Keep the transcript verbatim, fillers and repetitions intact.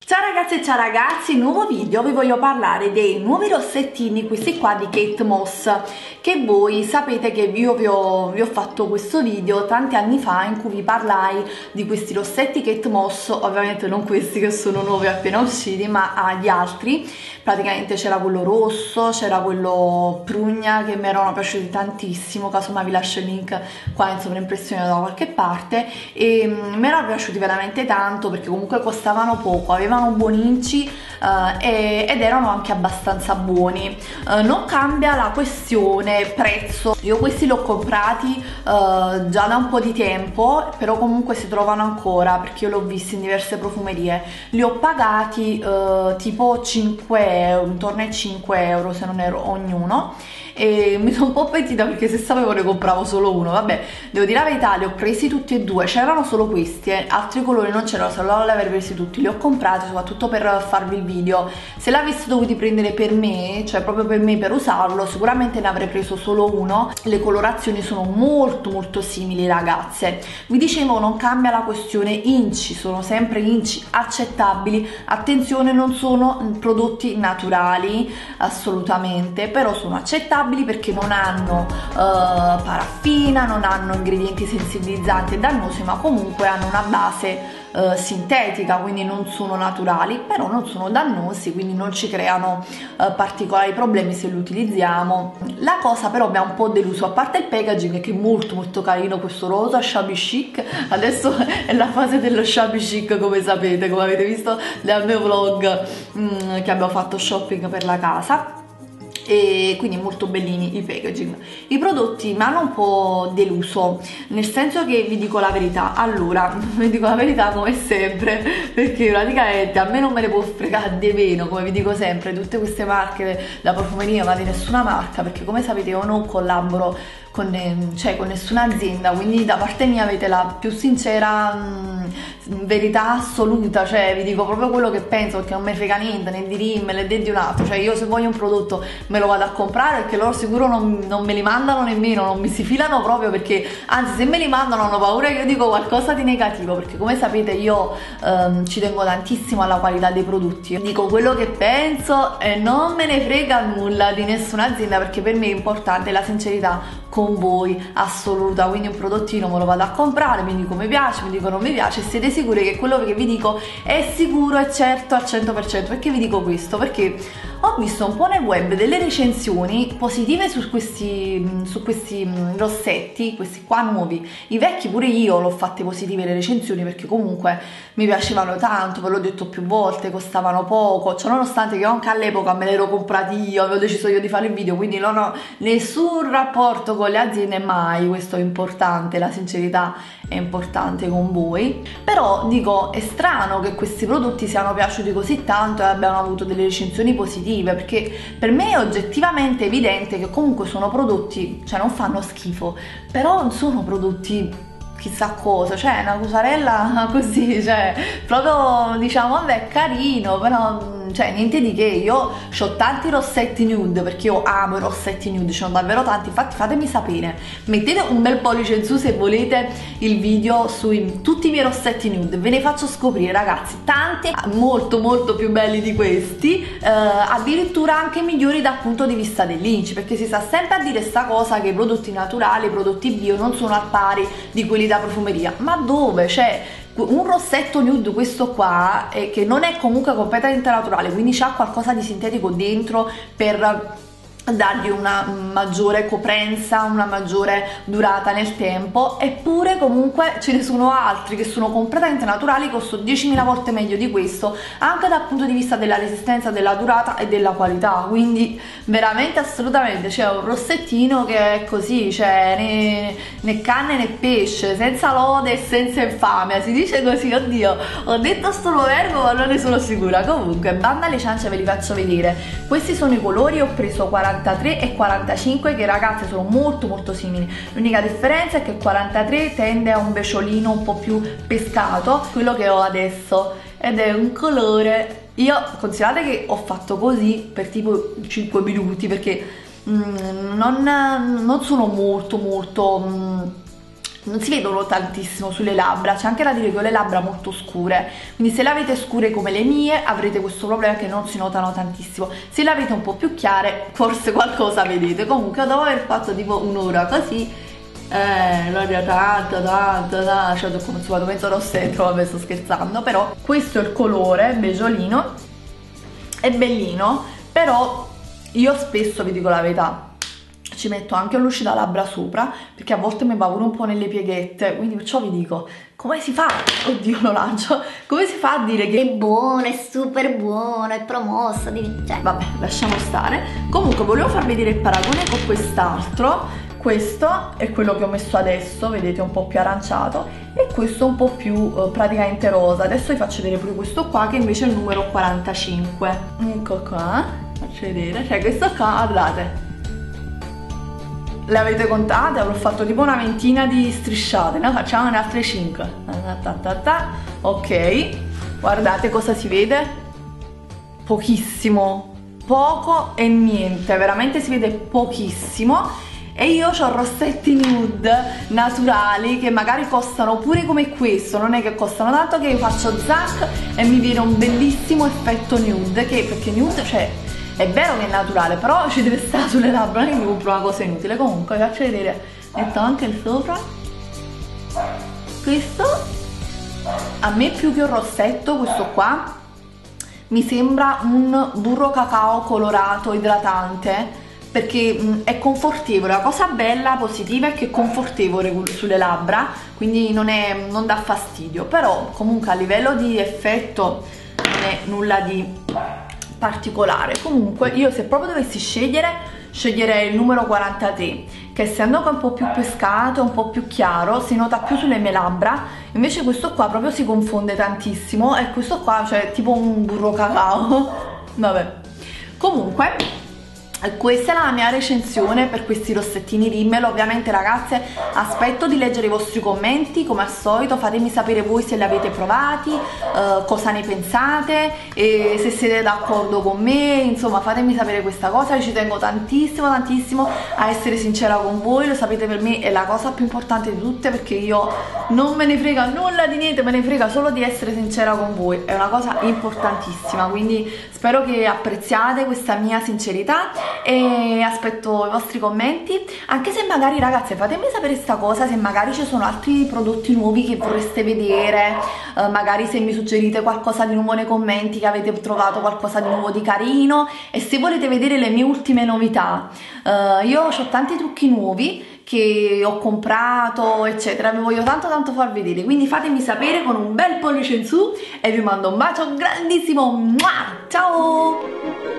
Ciao ragazzi e ciao ragazzi, nuovo video, vi voglio parlare dei nuovi rossettini, questi qua di Kate Moss, che voi sapete che io vi ho, vi ho fatto questo video tanti anni fa in cui vi parlai di questi rossetti Kate Moss, ovviamente non questi che sono nuovi appena usciti, ma ah, gli altri. Praticamente c'era quello rosso, c'era quello prugna che mi erano piaciuti tantissimo, casomai vi lascio il link qua in sovraimpressione da qualche parte, e mm, mi erano piaciuti veramente tanto perché comunque costavano poco, avevano buoni inci uh, e, ed erano anche abbastanza buoni. Uh, non cambia la questione prezzo, io questi li ho comprati uh, già da un po' di tempo, però comunque si trovano ancora perché io li ho visti in diverse profumerie. Li ho pagati uh, tipo cinque euro, intorno ai cinque euro se non ero ognuno, e mi sono un po' pentita perché se sapevo ne compravo solo uno. Vabbè, devo dire la verità, li ho presi tutti e due, c'erano solo questi, eh. altri colori non c'erano, se no li avrei presi tutti. Li ho comprati soprattutto per farvi il video. Se l'avessi dovuti prendere per me, cioè proprio per me, per usarlo, sicuramente ne avrei preso solo uno. Le colorazioni sono molto molto simili ragazze. Vi dicevo, non cambia la questione inci, sono sempre inci accettabili. Attenzione, non sono prodotti naturali assolutamente, però sono accettabili perché non hanno uh, paraffina, non hanno ingredienti sensibilizzanti e dannosi, ma comunque hanno una base Uh, sintetica, quindi non sono naturali, però non sono dannosi, quindi non ci creano uh, particolari problemi se li utilizziamo. La cosa però mi ha un po' deluso, a parte il packaging che è molto molto carino, questo rosa shabby chic. Adesso è la fase dello shabby chic, come sapete, come avete visto dal mio vlog mm, che abbiamo fatto shopping per la casa, e quindi molto bellini i packaging. I prodotti mi hanno un po' deluso, nel senso che vi dico la verità, allora vi dico la verità come sempre, perché praticamente a me non me ne può fregare di meno, come vi dico sempre, tutte queste marche da profumeria, ma di nessuna marca, perché come sapete io non collaboro con, cioè, con nessuna azienda, quindi da parte mia avete la più sincera mh, verità assoluta, cioè vi dico proprio quello che penso, perché non mi frega niente né di Rimmel né di un altro. Cioè io se voglio un prodotto me lo vado a comprare, perché loro sicuro non, non me li mandano nemmeno, non mi si filano proprio, perché anzi se me li mandano hanno paura che io dico qualcosa di negativo, perché come sapete io ehm, ci tengo tantissimo alla qualità dei prodotti. Io dico quello che penso e non me ne frega nulla di nessuna azienda, perché per me è importante la sincerità con voi assoluta. Quindi un prodottino me lo vado a comprare, mi dico mi piace, mi dico non mi piace, siete sicuri che quello che vi dico è sicuro e certo al cento per cento. Perché vi dico questo? Perché ho visto un po' nel web delle recensioni positive su questi, su questi rossetti, questi qua nuovi. I vecchi pure io l'ho fatte positive le recensioni, perché comunque mi piacevano tanto, ve l'ho detto più volte, costavano poco, cioè nonostante che anche all'epoca me li ero comprati io, avevo deciso io di fare il video, quindi non ho nessun rapporto con le aziende mai. Questo è importante, la sincerità è importante con voi. Però dico, è strano che questi prodotti siano piaciuti così tanto e abbiano avuto delle recensioni positive, perché per me è oggettivamente evidente che comunque sono prodotti, cioè non fanno schifo, però non sono prodotti chissà cosa, cioè una cusarella così, cioè proprio diciamo vabbè carino, però cioè niente di che. Io ho tanti rossetti nude, perché io amo i rossetti nude, ce ne sono davvero tanti, infatti fatemi sapere, mettete un bel pollice in su se volete il video sui tutti i miei rossetti nude, ve ne faccio scoprire ragazzi, tanti molto molto più belli di questi, eh, addirittura anche migliori dal punto di vista dell'inci, perché si sta sempre a dire sta cosa che i prodotti naturali, i prodotti bio non sono al pari di quelli da profumeria, ma dove? Cioè un rossetto nude questo qua, eh, che non è comunque completamente naturale, quindi c'ha qualcosa di sintetico dentro per dargli una maggiore coprenza, una maggiore durata nel tempo, eppure comunque ce ne sono altri che sono completamente naturali, costano diecimila volte meglio di questo, anche dal punto di vista della resistenza, della durata e della qualità. Quindi veramente assolutamente c'è un rossettino che è così, cioè né, né carne né pesce, senza lode e senza infamia, si dice così. Oddio, ho detto sto proverbio ma non ne sono sicura. Comunque banda alle ciance, ve li faccio vedere. Questi sono i colori, ho preso quarantatré e quarantacinque, che ragazzi sono molto molto simili. L'unica differenza è che il quarantatré tende a un beciolino un po' più pescato, quello che ho adesso, ed è un colore, io considerate che ho fatto così per tipo cinque minuti, perché mm, non, non sono molto molto mm, non si vedono tantissimo sulle labbra, c'è anche da dire che ho le labbra molto scure, quindi se le avete scure come le mie avrete questo problema che non si notano tantissimo, se le avete un po' più chiare forse qualcosa vedete. Comunque dopo aver fatto tipo un'ora così, eh, l'olio tanto tanto tanto, cioè ho consumato mezzo rossetto, vabbè sto scherzando, però questo è il colore, beggiolino, è bellino, però io spesso, vi dico la verità, ci metto anche un lucidalabbra sopra perché a volte mi va pure un po' nelle pieghette, quindi perciò vi dico, come si fa, oddio lo lancio, come si fa a dire che è buono, è super buono, è promossa, cioè. Vabbè, lasciamo stare. Comunque volevo farvi vedere il paragone con quest'altro. Questo è quello che ho messo adesso, vedete, un po' più aranciato, e questo un po' più eh, praticamente rosa. Adesso vi faccio vedere pure questo qua che invece è il numero quarantacinque. Ecco qua, faccio vedere, cioè questo qua, guardate, le avete contate? Avrò fatto tipo una ventina di strisciate, no? Facciamo le altre cinque. Ok, guardate cosa si vede, pochissimo, poco e niente, veramente si vede pochissimo. E io ho rossetti nude naturali che magari costano pure come questo, non è che costano tanto, che io faccio zac e mi viene un bellissimo effetto nude, che perché nude, cioè, è vero che è naturale, però ci deve stare sulle labbra, non è che mi compro una cosa inutile. Comunque vi faccio vedere, metto anche il sopra. Questo a me più che un rossetto, questo qua mi sembra un burro cacao colorato idratante, perché mh, è confortevole. La cosa bella, positiva, è che è confortevole sulle labbra, quindi non, è, non dà fastidio, però comunque a livello di effetto non è nulla di particolare. Comunque io, se proprio dovessi scegliere, sceglierei il numero quarantatré, che essendo che è un po' più pescato, un po' più chiaro, si nota più sulle mie labbra, invece questo qua proprio si confonde tantissimo, e questo qua, cioè, tipo un burro cacao. Vabbè, comunque questa è la mia recensione per questi rossettini Rimmel. Ovviamente ragazze, aspetto di leggere i vostri commenti, come al solito fatemi sapere voi se li avete provati, eh, cosa ne pensate, e se siete d'accordo con me, insomma fatemi sapere questa cosa. Io ci tengo tantissimo tantissimo a essere sincera con voi, lo sapete, per me è la cosa più importante di tutte, perché io non me ne frega nulla di niente, me ne frega solo di essere sincera con voi, è una cosa importantissima, quindi spero che apprezziate questa mia sincerità e aspetto i vostri commenti, anche se magari ragazze fatemi sapere questa cosa, se magari ci sono altri prodotti nuovi che vorreste vedere, eh, magari se mi suggerite qualcosa di nuovo nei commenti, che avete trovato qualcosa di nuovo di carino, e se volete vedere le mie ultime novità. Eh, io ho tanti trucchi nuovi che ho comprato eccetera, vi voglio tanto tanto far vedere, quindi fatemi sapere con un bel pollice in su, e vi mando un bacio grandissimo. Ciao!